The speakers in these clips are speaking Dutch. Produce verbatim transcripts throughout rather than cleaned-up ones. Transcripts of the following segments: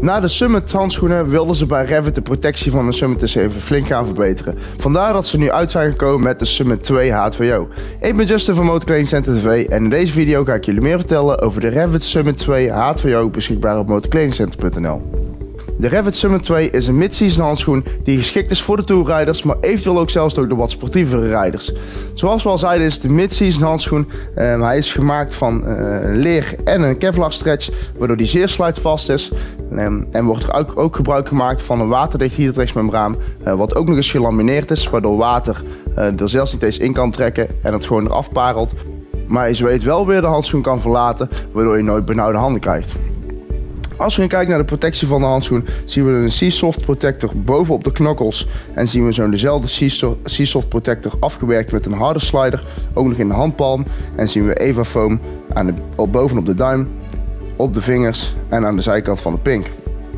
Na de Summit handschoenen wilden ze bij Revit de protectie van de Summit eens even flink gaan verbeteren. Vandaar dat ze nu uit zijn gekomen met de Summit twee H twee O. Ik ben Justin van Motorkledingcenter T V en in deze video ga ik jullie meer vertellen over de Revit Summit twee H twee O beschikbaar op motorkledingcenter punt n l. De Revit Summit twee is een mid-season handschoen die geschikt is voor de tourrijders, maar eventueel ook zelfs door de wat sportievere rijders. Zoals we al zeiden is het een mid-season handschoen. Um, hij is gemaakt van uh, leer en een Kevlar stretch, waardoor die zeer sluitvast is. Um, en wordt er ook, ook gebruik gemaakt van een waterdicht hydratrexmembraan, uh, wat ook nog eens gelamineerd is, waardoor water uh, er zelfs niet eens in kan trekken en het gewoon eraf parelt. Maar je zweet wel weer de handschoen kan verlaten, waardoor je nooit benauwde handen krijgt. Als we gaan kijken naar de protectie van de handschoen, zien we een C-Soft protector bovenop de knokkels en zien we zo'n dezelfde C-Soft protector afgewerkt met een harde slider, ook nog in de handpalm, en zien we EvaFoam aan de, op, bovenop de duim, op de vingers en aan de zijkant van de pink.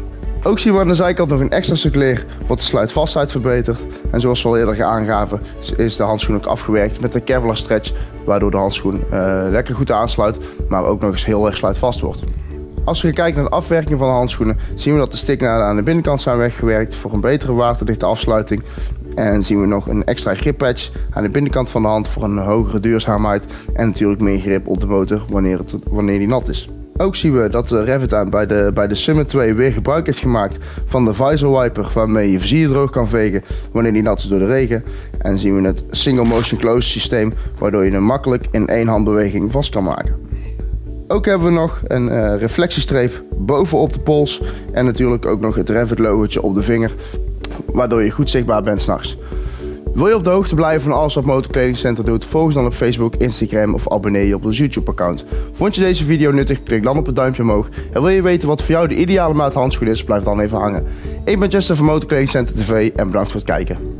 Ook zien we aan de zijkant nog een extra stuk leer wat de sluitvastheid verbetert, en zoals we al eerder aangaven is de handschoen ook afgewerkt met een Kevlar stretch, waardoor de handschoen uh, lekker goed aansluit, maar ook nog eens heel erg sluitvast wordt. Als we kijken naar de afwerking van de handschoenen, zien we dat de stiknaden aan de binnenkant zijn weggewerkt voor een betere waterdichte afsluiting. En zien we nog een extra grippatch aan de binnenkant van de hand voor een hogere duurzaamheid en natuurlijk meer grip op de motor wanneer, het, wanneer die nat is. Ook zien we dat de Revit aan bij de, bij de Summit twee weer gebruik heeft gemaakt van de visor wiper, waarmee je vizier droog kan vegen wanneer die nat is door de regen. En zien we het single motion close systeem, waardoor je hem makkelijk in één handbeweging vast kan maken. Ook hebben we nog een uh, reflectiestreep bovenop de pols en natuurlijk ook nog het Revit logootje op de vinger, waardoor je goed zichtbaar bent 's nachts. Wil je op de hoogte blijven van alles wat Motorkledingcenter doet, volg ons dan op Facebook, Instagram of abonneer je op ons YouTube account. Vond je deze video nuttig, klik dan op het duimpje omhoog. En wil je weten wat voor jou de ideale maat handschoen is, blijf dan even hangen. Ik ben Justin van Motorkledingcenter T V en bedankt voor het kijken.